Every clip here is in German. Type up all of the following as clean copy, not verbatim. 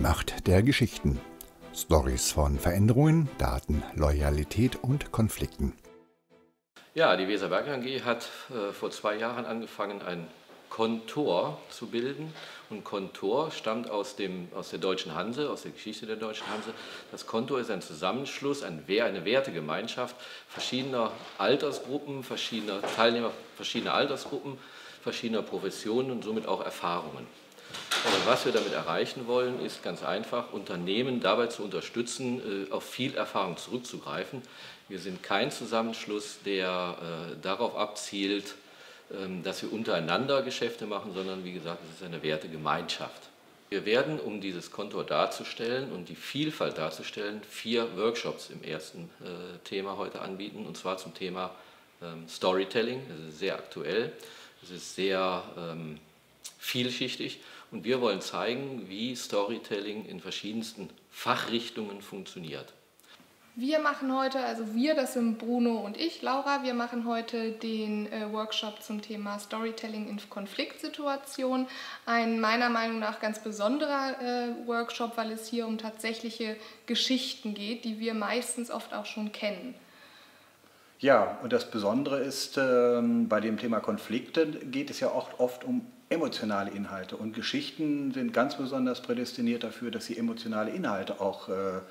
Macht der Geschichten. Stories von Veränderungen, Daten, Loyalität und Konflikten. Ja, die Weser Werke AG hat vor 2 Jahren angefangen, ein Kontor zu bilden. Und Kontor stammt aus der Deutschen Hanse, aus der Geschichte der Deutschen Hanse. Das Kontor ist ein Zusammenschluss, eine Wertegemeinschaft verschiedener Altersgruppen, verschiedener Teilnehmer, verschiedener Altersgruppen, verschiedener Professionen und somit auch Erfahrungen. Und was wir damit erreichen wollen, ist ganz einfach, Unternehmen dabei zu unterstützen, auf viel Erfahrung zurückzugreifen. Wir sind kein Zusammenschluss, der darauf abzielt, dass wir untereinander Geschäfte machen, sondern wie gesagt, es ist eine Wertegemeinschaft. Wir werden, um dieses Kontor darzustellen und die Vielfalt darzustellen, 4 Workshops im ersten Thema heute anbieten, und zwar zum Thema Storytelling. Es ist sehr aktuell, es ist sehr vielschichtig und wir wollen zeigen, wie Storytelling in verschiedensten Fachrichtungen funktioniert. Wir machen heute, also wir, das sind Bruno und ich, Laura, wir machen heute den Workshop zum Thema Storytelling in Konfliktsituationen. Ein meiner Meinung nach ganz besonderer Workshop, weil es hier um tatsächliche Geschichten geht, die wir meistens oft auch schon kennen. Ja, und das Besondere ist, bei dem Thema Konflikte geht es ja auch oft um emotionale Inhalte. Und Geschichten sind ganz besonders prädestiniert dafür, dass sie emotionale Inhalte auch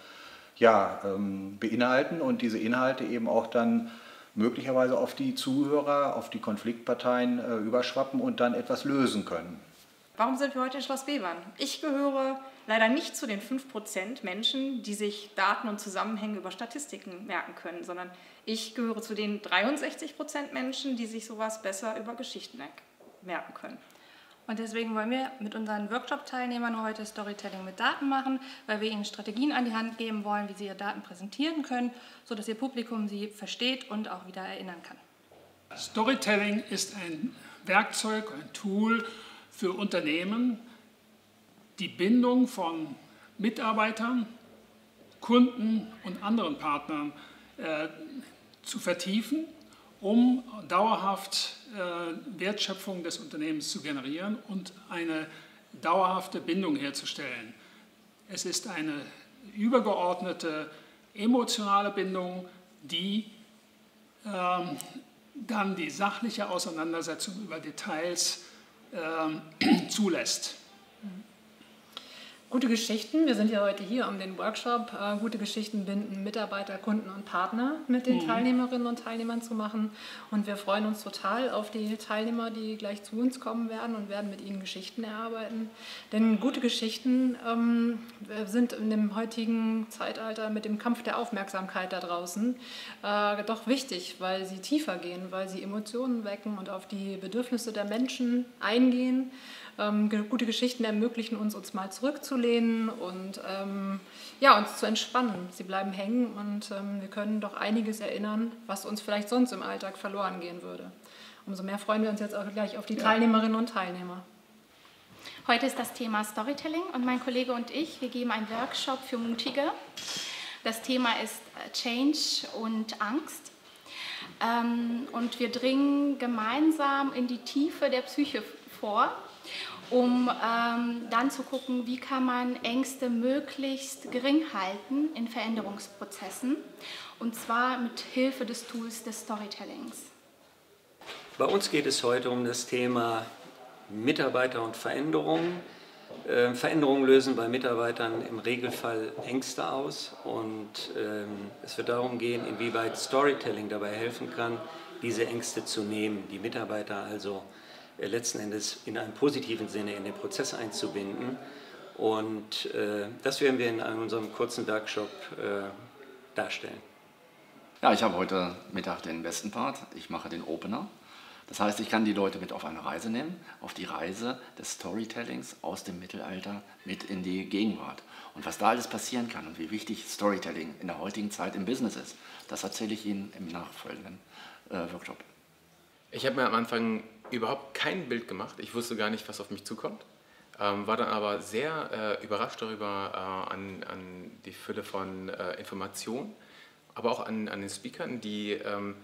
beinhalten und diese Inhalte eben auch dann möglicherweise auf die Zuhörer, auf die Konfliktparteien überschwappen und dann etwas lösen können. Warum sind wir heute in Schloss Bevern? Ich gehöre leider nicht zu den 5% Menschen, die sich Daten und Zusammenhänge über Statistiken merken können, sondern ich gehöre zu den 63% Menschen, die sich sowas besser über Geschichten merken können. Und deswegen wollen wir mit unseren Workshop-Teilnehmern heute Storytelling mit Daten machen, weil wir ihnen Strategien an die Hand geben wollen, wie sie ihre Daten präsentieren können, sodass ihr Publikum sie versteht und auch wieder erinnern kann. Storytelling ist ein Werkzeug, ein Tool für Unternehmen, die Bindung von Mitarbeitern, Kunden und anderen Partnern zu vertiefen, um dauerhaft Wertschöpfung des Unternehmens zu generieren und eine dauerhafte Bindung herzustellen. Es ist eine übergeordnete emotionale Bindung, die dann die sachliche Auseinandersetzung über Details zulässt. Gute Geschichten, wir sind ja heute hier um den Workshop. Gute Geschichten binden Mitarbeiter, Kunden und Partner mit den Teilnehmerinnen und Teilnehmern zu machen. Und wir freuen uns total auf die Teilnehmer, die gleich zu uns kommen werden und werden mit ihnen Geschichten erarbeiten. Denn gute Geschichten sind in dem heutigen Zeitalter mit dem Kampf der Aufmerksamkeit da draußen doch wichtig, weil sie tiefer gehen, weil sie Emotionen wecken und auf die Bedürfnisse der Menschen eingehen. Gute Geschichten ermöglichen uns mal zurückzulehnen und uns zu entspannen. Sie bleiben hängen und wir können doch einiges erinnern, was uns vielleicht sonst im Alltag verloren gehen würde. Umso mehr freuen wir uns jetzt auch gleich auf die Teilnehmerinnen und Teilnehmer. Heute ist das Thema Storytelling und mein Kollege und ich, wir geben einen Workshop für Mutige. Das Thema ist Change und Angst. Und wir dringen gemeinsam in die Tiefe der Psyche vor, um dann zu gucken, wie kann man Ängste möglichst gering halten in Veränderungsprozessen, und zwar mit Hilfe des Tools des Storytellings. Bei uns geht es heute um das Thema Mitarbeiter und Veränderungen. Veränderungen lösen bei Mitarbeitern im Regelfall Ängste aus und es wird darum gehen, inwieweit Storytelling dabei helfen kann, diese Ängste zu nehmen, die Mitarbeiter also letzten Endes in einem positiven Sinne in den Prozess einzubinden. Und das werden wir in unserem kurzen Workshop darstellen. Ja, ich habe heute Mittag den besten Part. Ich mache den Opener. Das heißt, ich kann die Leute mit auf eine Reise nehmen, auf die Reise des Storytellings aus dem Mittelalter mit in die Gegenwart. Und was da alles passieren kann und wie wichtig Storytelling in der heutigen Zeit im Business ist, das erzähle ich Ihnen im nachfolgenden Workshop. Ich habe mir am Anfang überhaupt kein Bild gemacht. Ich wusste gar nicht, was auf mich zukommt. War dann aber sehr überrascht darüber, an die Fülle von Informationen, aber auch an den Speakern, die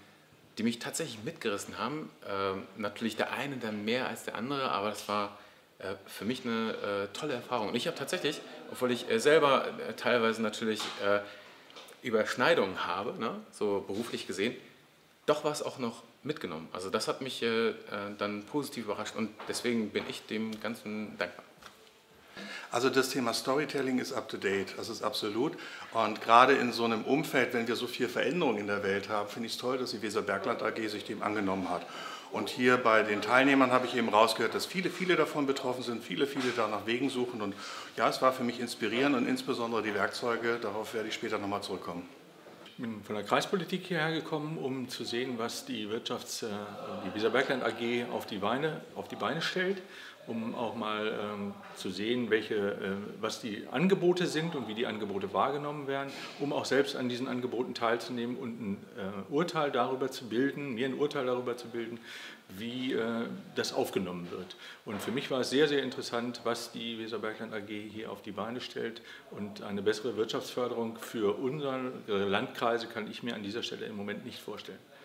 mich tatsächlich mitgerissen haben. Natürlich der eine dann mehr als der andere, aber das war für mich eine tolle Erfahrung. Und ich habe tatsächlich, obwohl ich selber teilweise natürlich Überschneidungen habe, ne, so beruflich gesehen, doch was auch noch mitgenommen. Also das hat mich dann positiv überrascht und deswegen bin ich dem Ganzen dankbar. Also das Thema Storytelling ist up to date, das ist absolut. Und gerade in so einem Umfeld, wenn wir so viel Veränderung in der Welt haben, finde ich es toll, dass die Weserbergland AG sich dem angenommen hat. Und hier bei den Teilnehmern habe ich eben rausgehört, dass viele davon betroffen sind, viele da nach Wegen suchen. Und ja, es war für mich inspirierend und insbesondere die Werkzeuge, darauf werde ich später nochmal zurückkommen. Ich bin von der Kreispolitik hierher gekommen, um zu sehen, was die Weserbergland AG auf die Beine stellt, um auch mal zu sehen, was die Angebote sind und wie die Angebote wahrgenommen werden, um auch selbst an diesen Angeboten teilzunehmen und mir ein Urteil darüber zu bilden, wie das aufgenommen wird. Und für mich war es sehr, sehr interessant, was die Weserbergland AG hier auf die Beine stellt. Und eine bessere Wirtschaftsförderung für unsere Landkreise kann ich mir an dieser Stelle im Moment nicht vorstellen.